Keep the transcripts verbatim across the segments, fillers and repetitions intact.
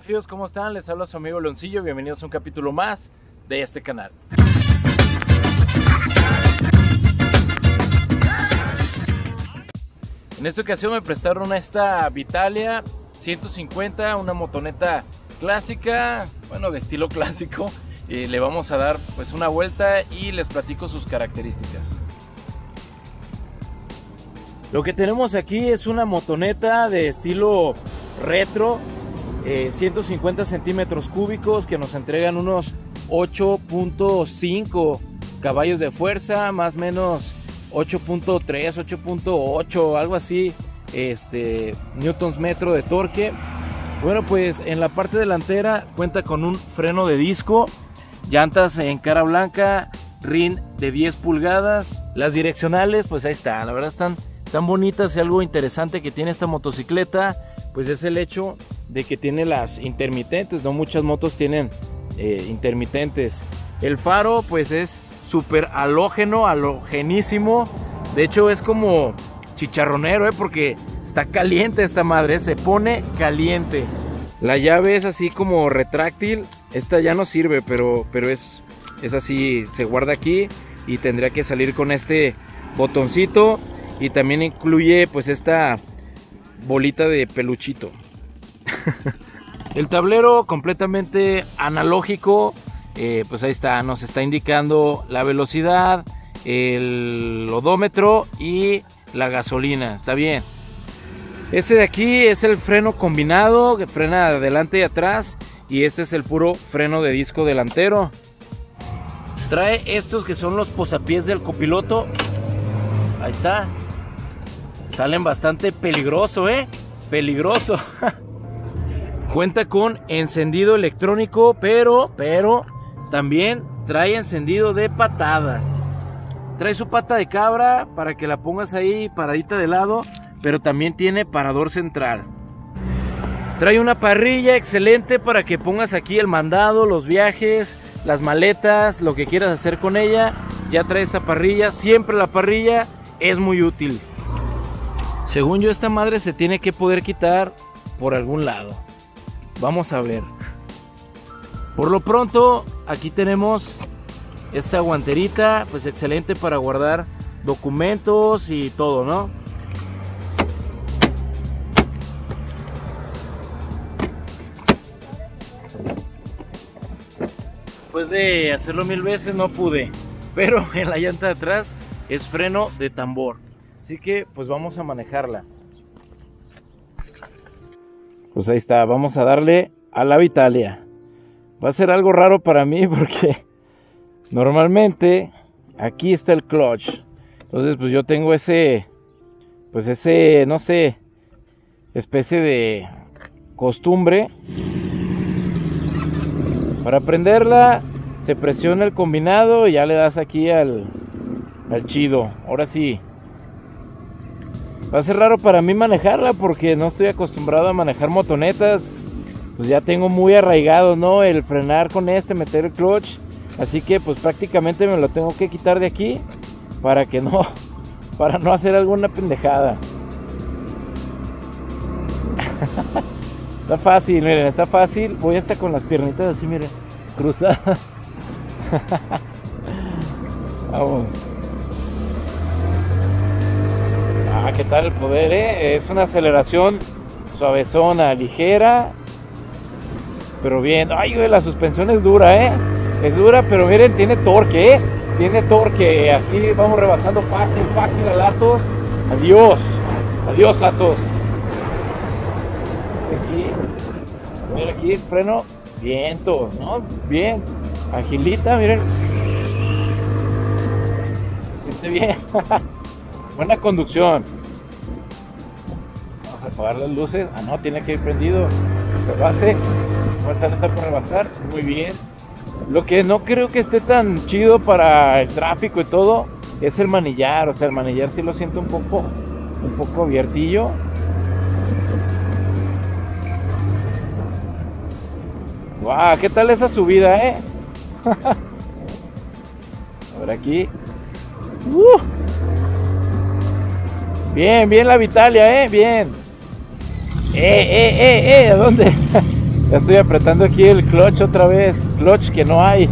Amigos, ¿cómo están? Les habla su amigo Leoncillo, bienvenidos a un capítulo más de este canal. En esta ocasión me prestaron esta Vitalia ciento cincuenta, una motoneta clásica, bueno, de estilo clásico, y le vamos a dar pues una vuelta y les platico sus características. Lo que tenemos aquí es una motoneta de estilo retro, eh, ciento cincuenta centímetros cúbicos, que nos entregan unos ocho punto cinco caballos de fuerza, más o menos ocho punto tres, ocho punto ocho, algo así, este, newtons metro de torque. Bueno, pues en la parte delantera cuenta con un freno de disco, llantas en cara blanca, rin de diez pulgadas, las direccionales pues ahí están, la verdad están tan bonitas. Y algo interesante que tiene esta motocicleta pues es el hecho de que tiene las intermitentes, no muchas motos tienen eh, intermitentes. El faro pues es súper halógeno, halogenísimo, de hecho es como chicharronero, eh, porque está caliente esta madre, se pone caliente. La llave es así como retráctil, esta ya no sirve, pero, pero es, es así, se guarda aquí y tendría que salir con este botoncito. Y también incluye pues esta bolita de peluchito. El tablero completamente analógico, eh, pues ahí está, nos está indicando la velocidad, el odómetro y la gasolina, está bien. Este de aquí es el freno combinado, que frena adelante y atrás, y este es el puro freno de disco delantero. Trae estos que son los posapiés del copiloto, ahí está. Salen bastante peligroso, eh, peligroso. Cuenta con encendido electrónico, pero, pero también trae encendido de patada. Trae su pata de cabra para que la pongas ahí paradita de lado, pero también tiene parador central. Trae una parrilla excelente para que pongas aquí el mandado, los viajes, las maletas, lo que quieras hacer con ella. Ya trae esta parrilla, siempre la parrilla es muy útil. Según yo, esta madre se tiene que poder quitar por algún lado. Vamos a ver. Por lo pronto, aquí tenemos esta guanterita, pues excelente para guardar documentos y todo, ¿no? Después de hacerlo mil veces no pude, pero en la llanta de atrás es freno de tambor. Así que pues vamos a manejarla. Pues ahí está, vamos a darle a la Vitalia. Va a ser algo raro para mí porque normalmente aquí está el clutch. Entonces pues yo tengo ese, pues ese, no sé, especie de costumbre. Para prenderla se presiona el combinado y ya le das aquí al, al chido. Ahora sí. Va a ser raro para mí manejarla porque no estoy acostumbrado a manejar motonetas. Pues ya tengo muy arraigado, ¿no? El frenar con este, meter el clutch. Así que pues prácticamente me lo tengo que quitar de aquí para que no, para no hacer alguna pendejada. Está fácil, miren, está fácil. Voy hasta con las piernitas así, miren, cruzadas. Vamos. Ah, ¿qué tal el poder, eh? Es una aceleración suavezona, ligera, pero bien. Ay, güey, la suspensión es dura, eh. Es dura, pero miren, tiene torque, eh. Tiene torque. Aquí vamos rebasando fácil, fácil a Atos. Adiós. Adiós, Atos. Aquí. Miren aquí el freno. Viento, ¿no? Bien. Agilita, miren. Siente bien. Buena conducción. Vamos a apagar las luces. Ah, no, tiene que ir prendido. Rebase. Falta estar por rebasar. Muy bien. Lo que no creo que esté tan chido para el tráfico y todo es el manillar. O sea, el manillar sí lo siento un poco, un poco abiertillo. Wow, ¿qué tal esa subida, eh? A ver aquí. Uh. Bien, bien la Vitalia, eh, bien. Eh, eh, eh, eh, ¿a dónde? Ya estoy apretando aquí el clutch otra vez, clutch que no hay.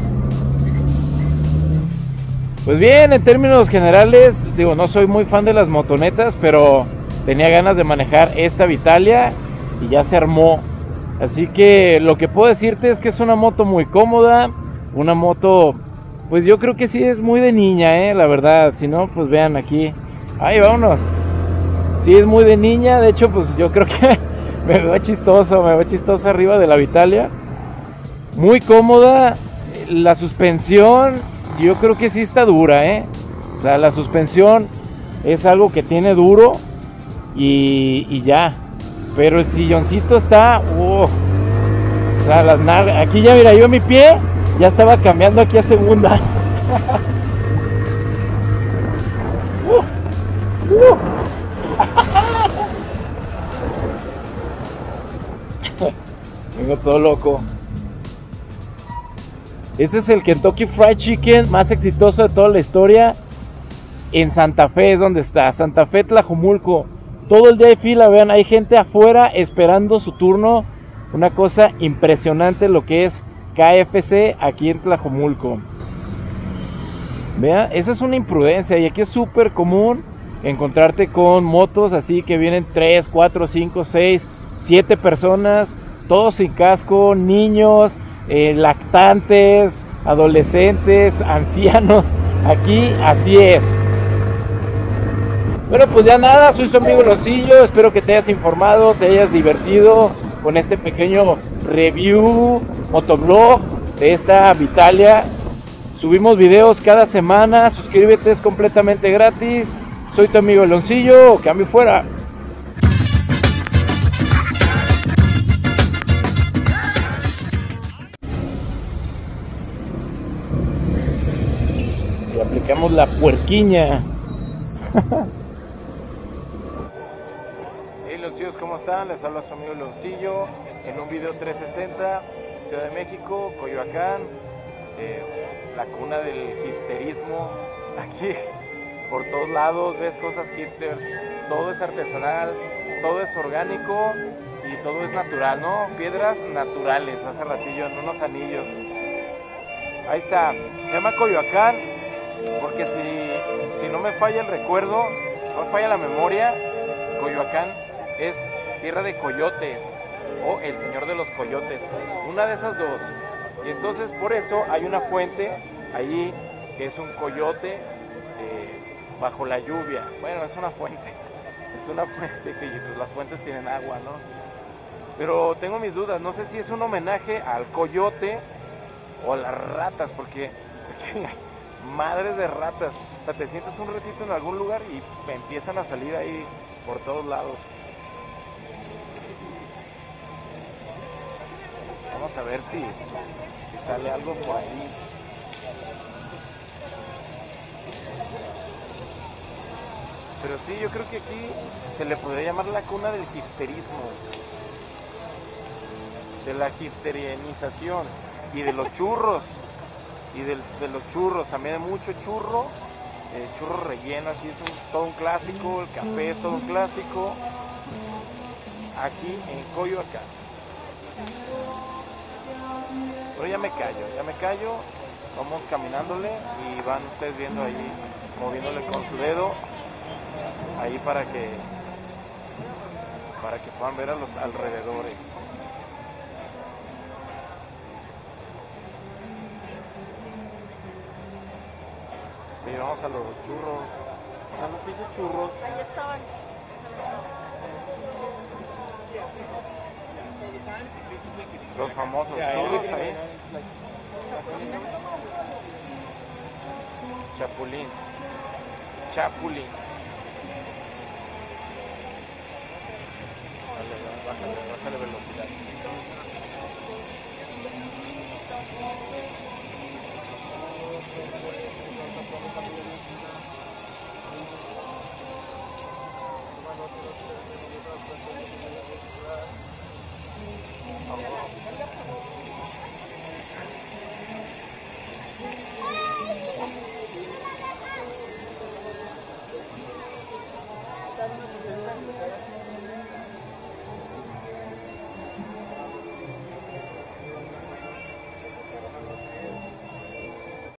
Pues bien, en términos generales, digo, no soy muy fan de las motonetas, pero tenía ganas de manejar esta Vitalia y ya se armó. Así que lo que puedo decirte es que es una moto muy cómoda, una moto, pues yo creo que sí es muy de niña, eh, la verdad. Si no, pues vean aquí. Ay, vámonos. Sí es muy de niña, de hecho, pues yo creo que me veo chistoso, me veo chistoso arriba de la Vitalia. Muy cómoda, la suspensión, yo creo que sí está dura, eh. O sea, la suspensión es algo que tiene duro y, y ya. Pero el silloncito está, uh, o sea, las nalgas, aquí ya mira, yo mi pie ya estaba cambiando aquí a segunda. uh, uh. Vengo todo loco. Este es el Kentucky Fried Chicken más exitoso de toda la historia. En Santa Fe es donde está, Santa Fe, Tlajomulco. Todo el día hay fila, vean, hay gente afuera esperando su turno. Una cosa impresionante lo que es K F C aquí en Tlajomulco. Vean, esa es una imprudencia y aquí es súper común encontrarte con motos así que vienen tres, cuatro, cinco, seis, siete personas, todos sin casco, niños, eh, lactantes, adolescentes, ancianos. Aquí así es. Bueno, pues ya nada, soy su amigo Loncillo, espero que te hayas informado, te hayas divertido con este pequeño review, motovlog de esta Vitalia. Subimos videos cada semana, suscríbete, es completamente gratis. Soy tu amigo Loncillo, cambio fuera. Y aplicamos la puerquiña. Hey Loncillos, ¿cómo están? Les habla su amigo Loncillo en un video trescientos sesenta, Ciudad de México, Coyoacán, eh, la cuna del hipsterismo. Aquí por todos lados ves cosas hipsters, todo es artesanal, todo es orgánico y todo es natural, ¿no? Piedras naturales, hace ratillo en unos anillos. Ahí está, se llama Coyoacán porque si, si no me falla el recuerdo, no me falla la memoria, Coyoacán es tierra de coyotes o el señor de los coyotes, una de esas dos. Y entonces por eso hay una fuente allí que es un coyote eh, bajo la lluvia. Bueno, es una fuente, es una fuente que pues, las fuentes tienen agua, ¿no? Pero tengo mis dudas, no sé si es un homenaje al coyote o a las ratas, porque, porque madres de ratas. O sea, te sientes un ratito en algún lugar y empiezan a salir ahí por todos lados. Vamos a ver si, si sale algo por ahí. Pero sí, yo creo que aquí se le podría llamar la cuna del hipsterismo, de la hipsterianización y de los churros. Y de, de los churros, también hay mucho churro, eh, churro relleno, aquí es un, todo un clásico, el café es todo un clásico, aquí en Coyoacán. Pero ya me callo, ya me callo, vamos caminándole y van ustedes viendo ahí, moviéndole con su dedo, ahí para que, para que puedan ver a los alrededores. Y vamos a los churros, a los pinches churros. Ahí estaban. Los famosos churros ahí. Chapulín. Chapulín. Bájale, bájale, bájale velocidad.